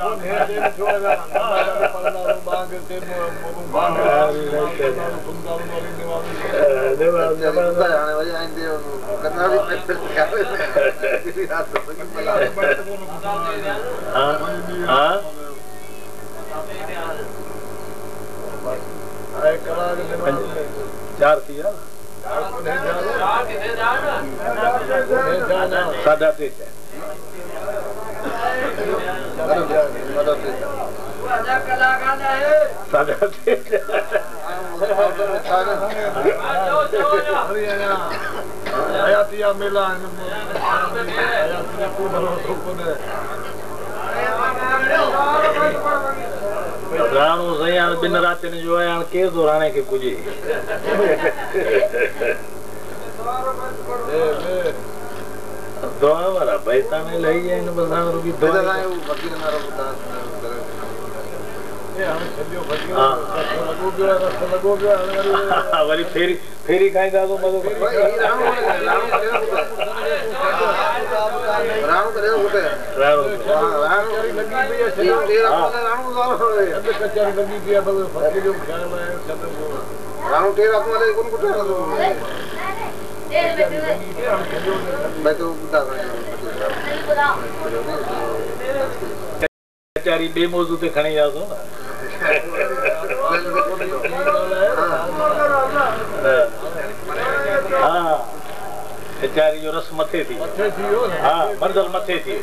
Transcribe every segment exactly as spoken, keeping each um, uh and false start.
चार थी साढ़ा टे साढ़ा टे हयातिया मेला राणो सही हाणे ॿिनि रातियुनि जो आहे हाणे केरु थो राणे खे पुॼे दुआ वारा भई तव्हां लही आहिनि बसि हाणे रुॻी दुआ वरी फेरी फेरी खाईंदा तो मज़ो कचहरी बे मौजू ते खणी वियासीं हाँ कचहरी जो रस मथे थी हाँ मंज़िल मथे थी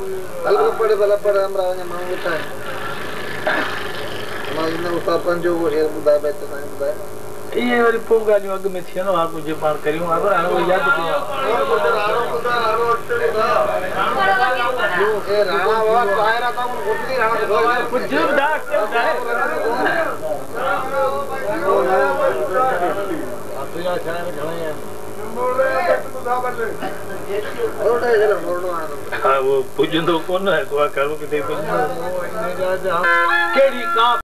ये वरी पोइ ॻाल्हियूं अॻु में थियनि हा कुझु पाण करियूं हा हाणे उहो यादि कुझु हा उहो पुॼंदो कोन किथे कहिड़ी का